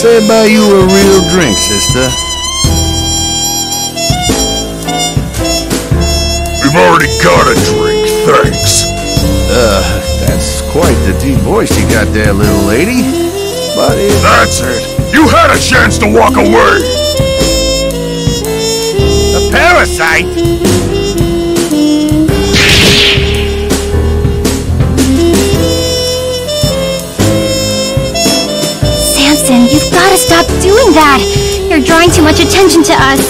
Say buy you a real drink, sister. We've already got a drink, thanks. That's quite the deep voice you got there, little lady. But That's it! You had a chance to walk away! a parasite? Samson, you've got to stop doing that. You're drawing too much attention to us.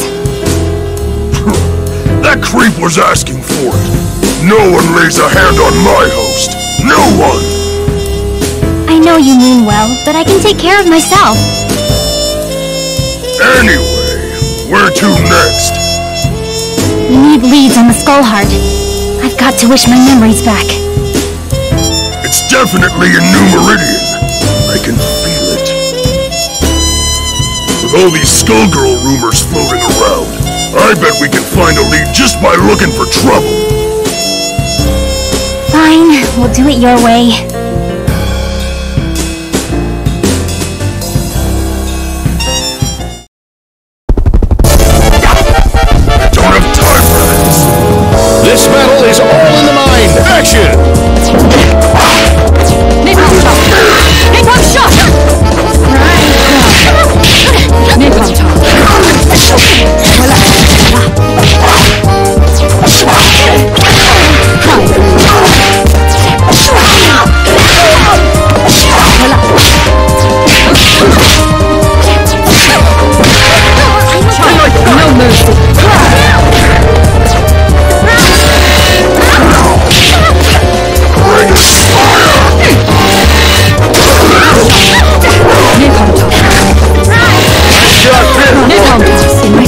That creep was asking for it. No one lays a hand on my host. No one! I know you mean well, but I can take care of myself. Anyway, where to next? We need leads on the Skullheart. I've got to wish my memories back. It's definitely a New Meridian. I can feel it. With all these Skullgirl rumors floating around, I bet we can find a lead just by looking for trouble. Fine, we'll do it your way. Don't have time for this. This battle is all in the mind. Action! Napalm shot! Napalm shot! Napalm no mercy. Napalm toss in my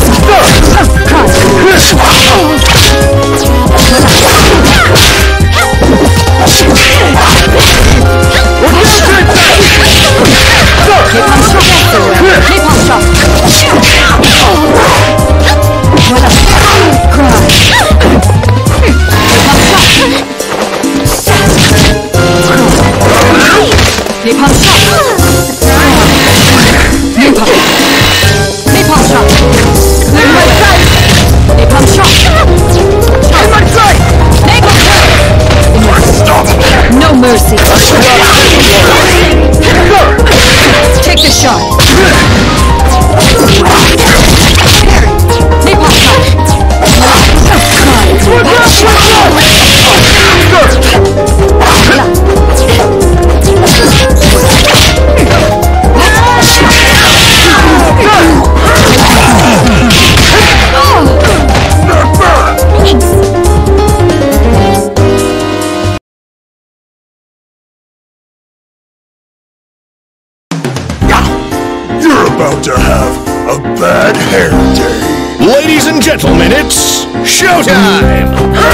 mercy. Take the shot. About to have a bad hair day. Ladies and gentlemen, it's showtime!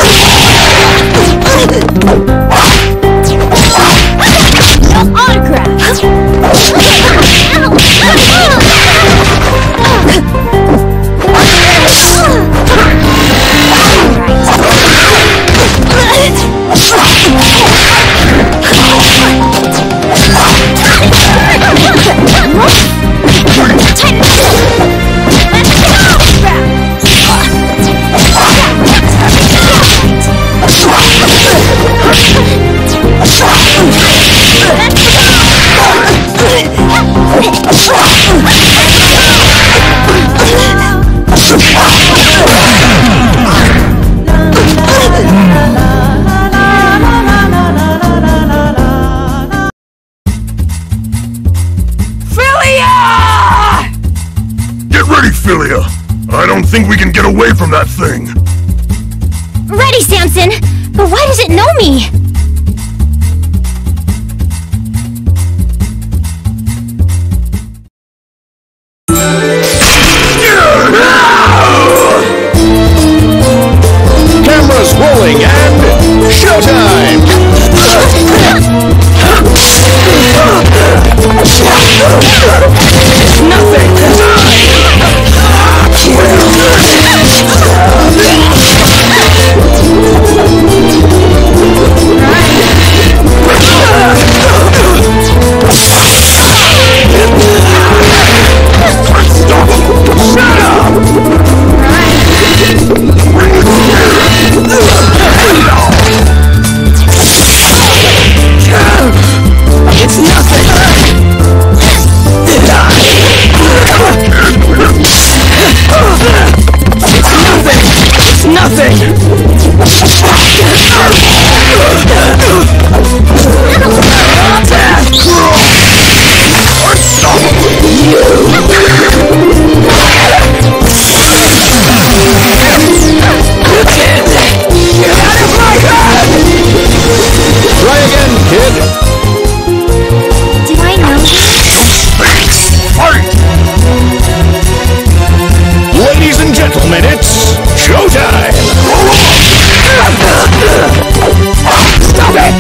Philia! I don't think we can get away from that thing! Ready, Samson! But why does it know me? Cameras rolling and showtime! Nothing! Try again, kid. Do I know you? Fight! Ladies and gentlemen, it's showtime! Stop it!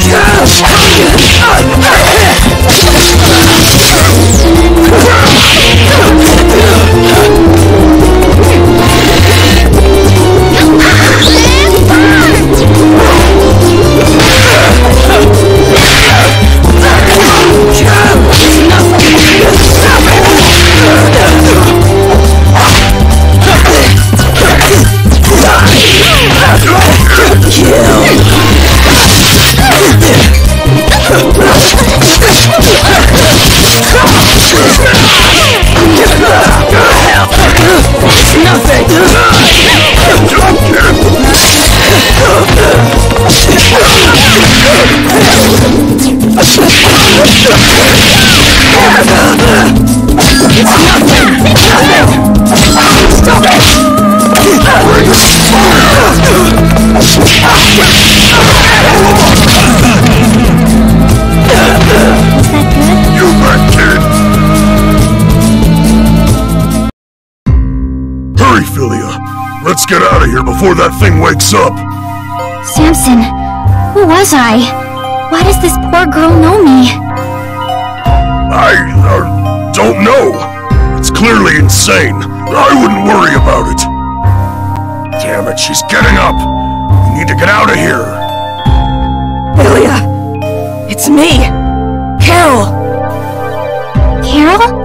Hurry, Philia! Let's get out of here before that thing wakes up! Samson, who was I? Why does this poor girl know me? I don't know. It's clearly insane. I wouldn't worry about it. Damn it, she's getting up. We need to get out of here. Philia! It's me! Carol! Carol?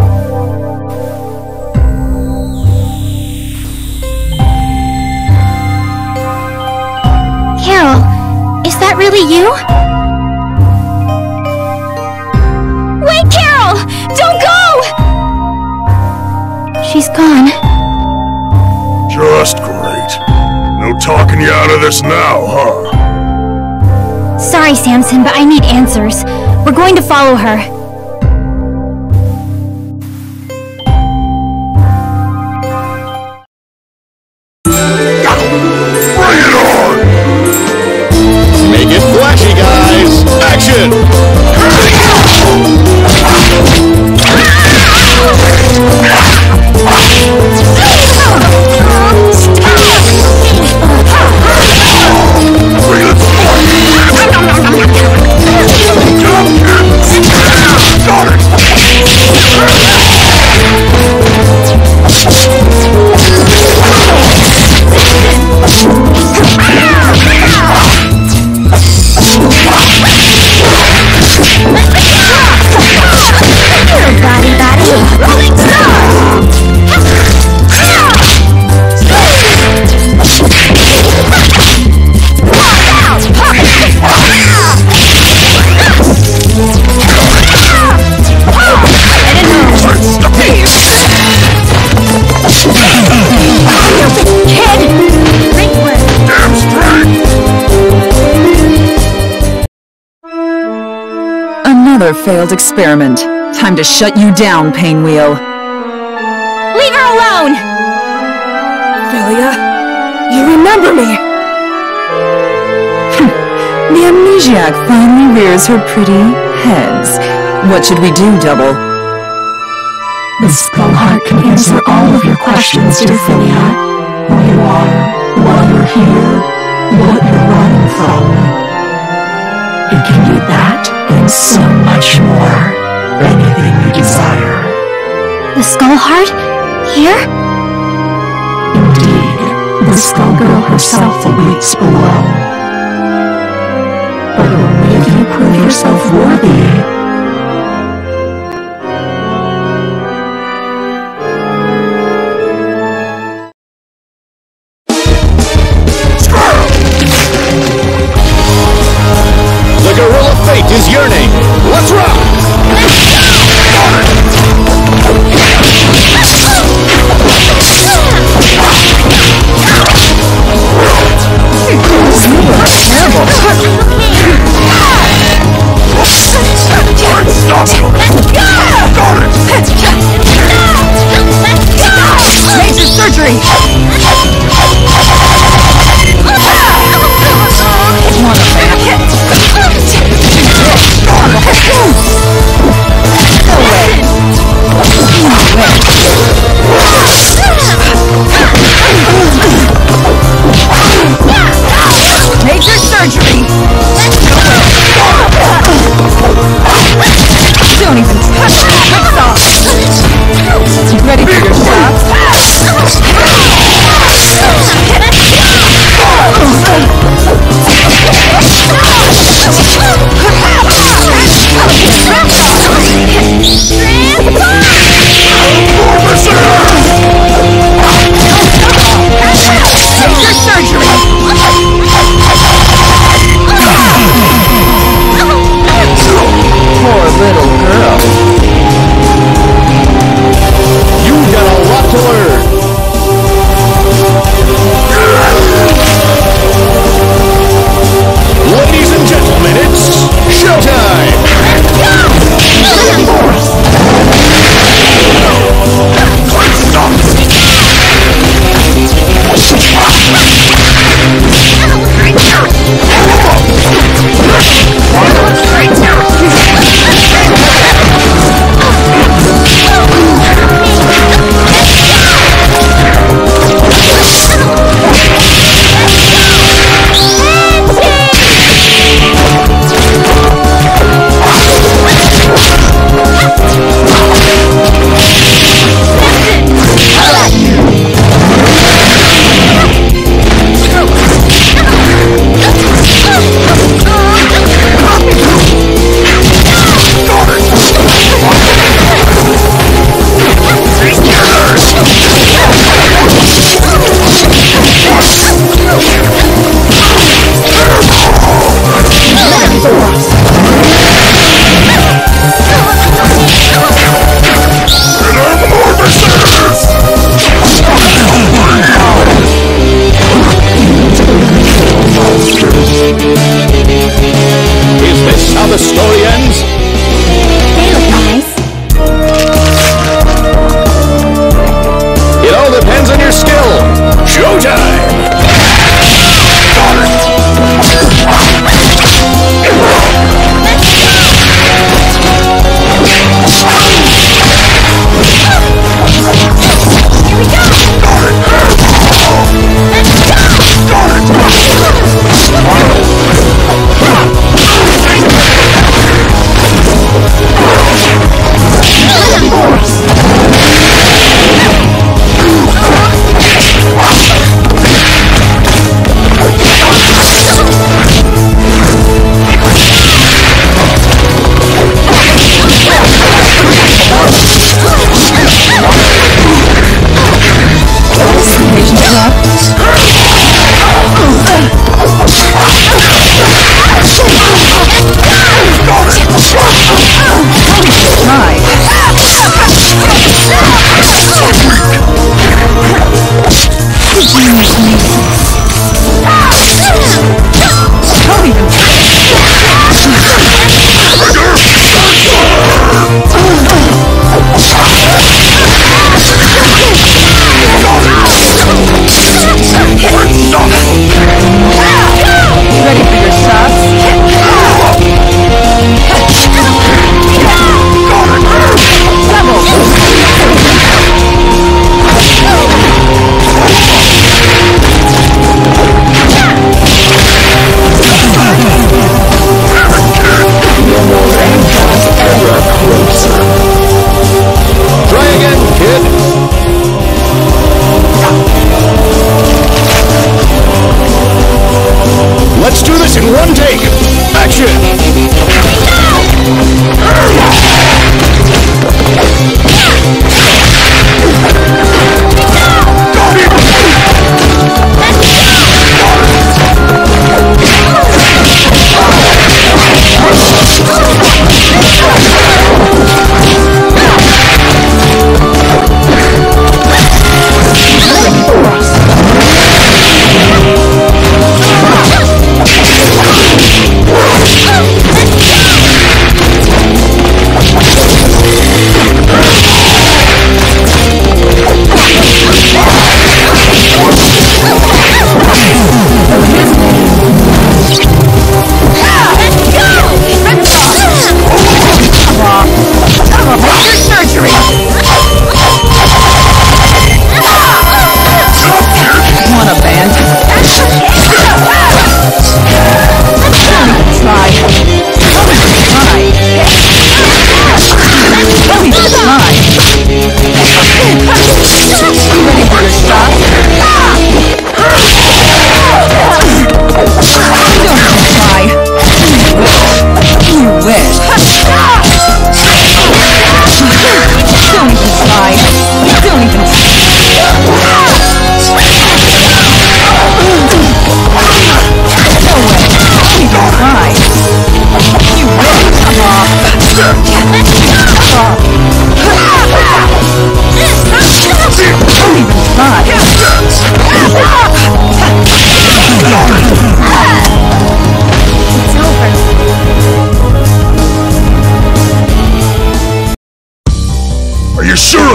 Carol, is that really you? Wait, Carol! Don't go! She's gone. Just great. No talking you out of this now, huh? Sorry, Samson, but I need answers. We're going to follow her. Bring it on! Make it flashy, guys! Action! Got it! Rolling Another failed experiment. Time to shut you down, Painwheel. Leave her alone! Philia, you remember me! The amnesiac finally rears her pretty heads. What should we do, Double? The Skull Heart can answer all of your questions, dear Philia. Who you are, why you're here, what you're running from. It can do that and so much more. Anything you desire. The Skull Heart? Here? Indeed, the Skullgirl herself awaits below. But only if you prove yourself worthy. Fate is yearning. Let's rock!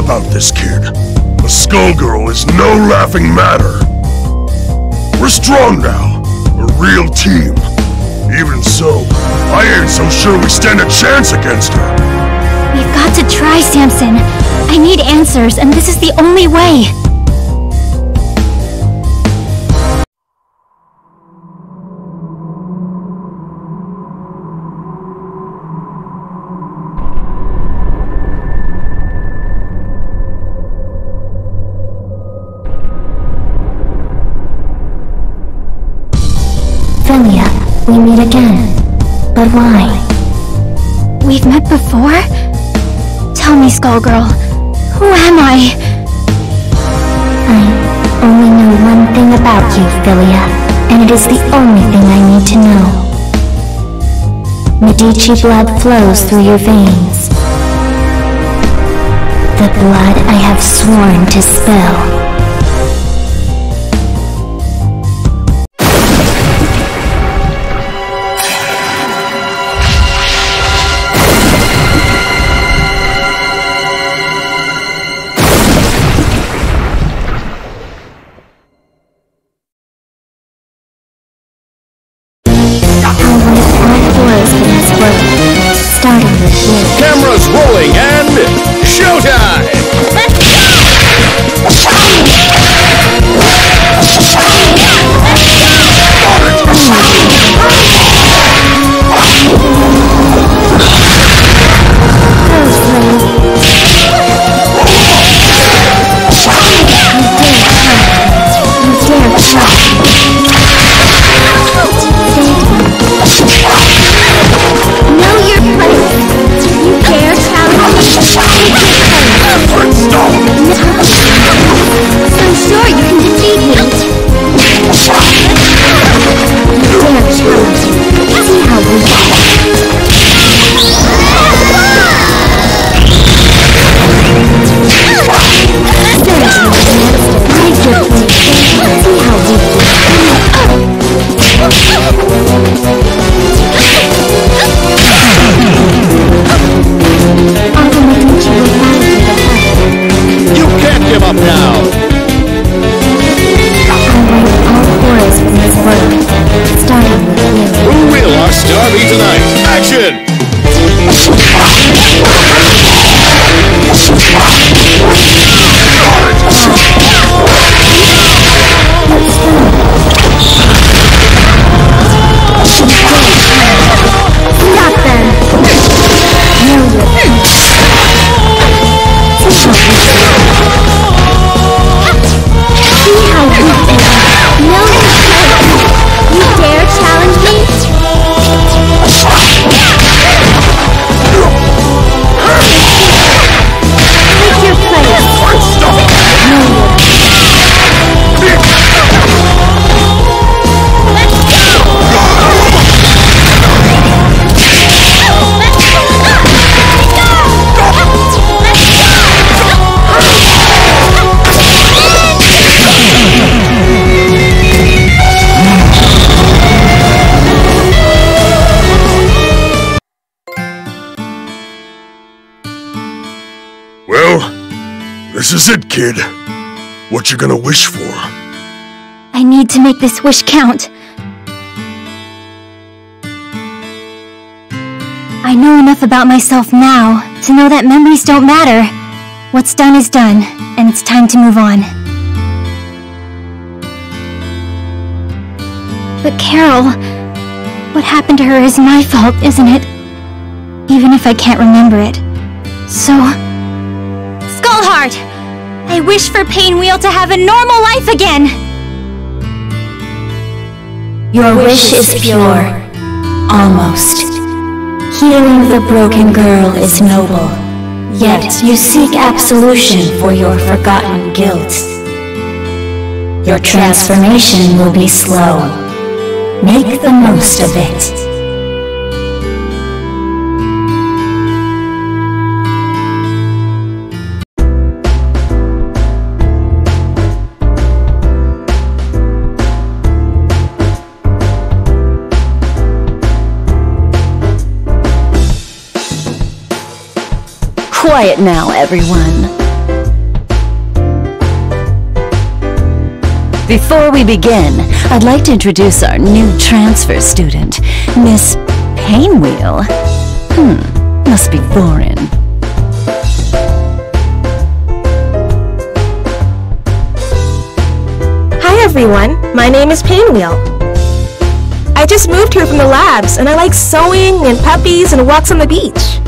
about this kid. The Skullgirl is no laughing matter. We're strong now, a real team. Even so, I ain't so sure we stand a chance against her. We've got to try, Samson. I need answers, and this is the only way. Philia, we meet again. But why? We've met before? Tell me, Skullgirl. Who am I? I only know one thing about you, Philia, and it is the only thing I need to know. Medici blood flows through your veins. The blood I have sworn to spill. Starting with you. Cameras rolling and showtime! This is it, kid. What you gonna wish for? I need to make this wish count. I know enough about myself now to know that memories don't matter. What's done is done, and it's time to move on. But Carol, what happened to her is my fault, isn't it? Even if I can't remember it. So... Skullheart! I wish for Painwheel to have a normal life again! Your wish is pure. Almost. Healing the broken girl is noble. Yet you seek absolution for your forgotten guilt. Your transformation will be slow. Make the most of it. Quiet now, everyone. Before we begin, I'd like to introduce our new transfer student, Miss Painwheel. Must be foreign. Hi everyone, my name is Painwheel. I just moved here from the labs, and I like sewing and puppies and walks on the beach.